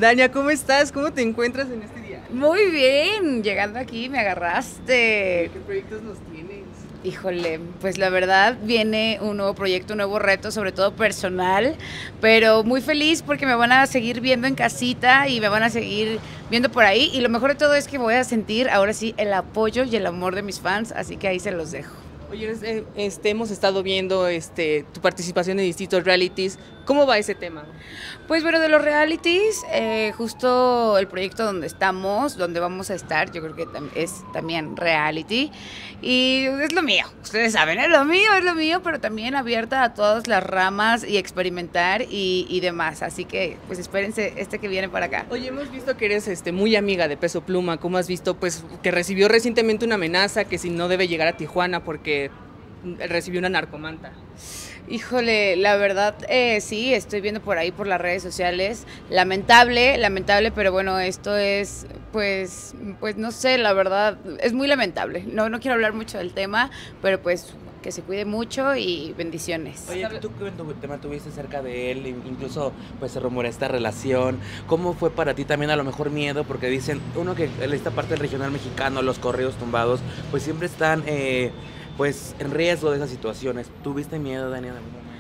Dania, ¿cómo estás? ¿Cómo te encuentras en este día? Muy bien, llegando aquí me agarraste. ¿Qué proyectos nos tienes? Híjole, pues la verdad viene un nuevo proyecto, un nuevo reto, sobre todo personal, pero muy feliz porque me van a seguir viendo en casita y me van a seguir viendo por ahí, y lo mejor de todo es que voy a sentir ahora sí el apoyo y el amor de mis fans, así que ahí se los dejo. Oye, hemos estado viendo tu participación en distintos realities. ¿Cómo va ese tema? Pues bueno, de los realities, justo el proyecto donde estamos, donde vamos a estar, yo creo que es también reality, y es lo mío, ustedes saben, es lo mío, pero también abierta a todas las ramas y experimentar y demás, así que pues espérense que viene para acá. Oye, hemos visto que eres muy amiga de Peso Pluma. ¿Cómo has visto pues que recibió recientemente una amenaza que si no debe llegar a Tijuana porque recibió una narcomanta? Híjole, la verdad, sí, estoy viendo por ahí por las redes sociales, lamentable, pero bueno, esto es, pues no sé, la verdad, es muy lamentable, no quiero hablar mucho del tema, pero pues que se cuide mucho y bendiciones. Oye, tú te mantuviste cerca de él, incluso pues se rumorea esta relación. ¿Cómo fue para ti también a lo mejor miedo? Porque dicen, uno que en esta parte del regional mexicano, los corridos tumbados, pues siempre están pues en riesgo de esas situaciones. ¿Tuviste miedo, Daniela?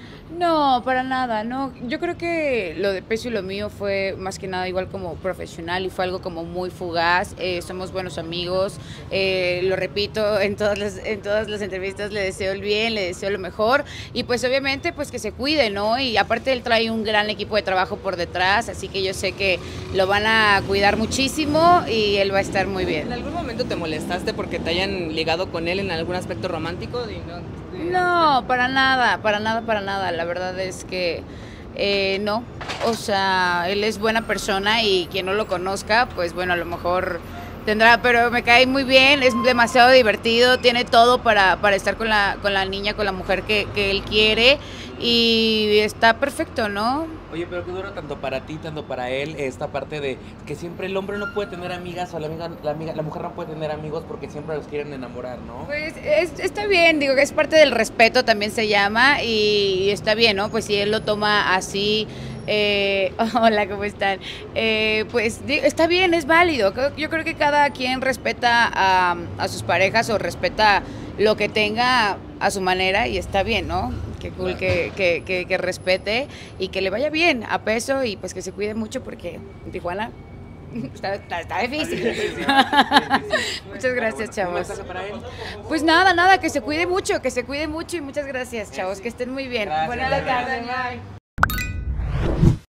No, para nada, no. Yo creo que lo de Peso y lo mío fue más que nada igual como profesional y fue algo como muy fugaz. Somos buenos amigos, lo repito, en todas las entrevistas le deseo el bien, le deseo lo mejor y pues obviamente pues que se cuide, ¿no? Y aparte él trae un gran equipo de trabajo por detrás, así que yo sé que lo van a cuidar muchísimo y él va a estar muy bien. ¿En algún momento te molestaste porque te hayan ligado con él en algún aspecto romántico? No, para nada. La verdad es que no. O sea, él es buena persona y quien no lo conozca, pues bueno, a lo mejor tendrá, pero me cae muy bien, es demasiado divertido, tiene todo para estar con la niña, con la mujer que él quiere y está perfecto, ¿no? Oye, pero qué duro tanto para ti, tanto para él, esta parte de que siempre el hombre no puede tener amigas o la mujer no puede tener amigos porque siempre los quieren enamorar, ¿no? Pues está bien, digo que es parte del respeto, también se llama, y está bien, ¿no? Pues si él lo toma así, hola, ¿cómo están? Pues está bien, es válido. Yo creo que cada quien respeta a sus parejas o respeta lo que tenga a su manera y está bien, ¿no? Qué cool que respete y que le vaya bien a Peso y pues que se cuide mucho porque en Tijuana está difícil. Muchas gracias, chavos. Pues nada, que se cuide mucho y muchas gracias, chavos, que estén muy bien. Buena tarde, bye.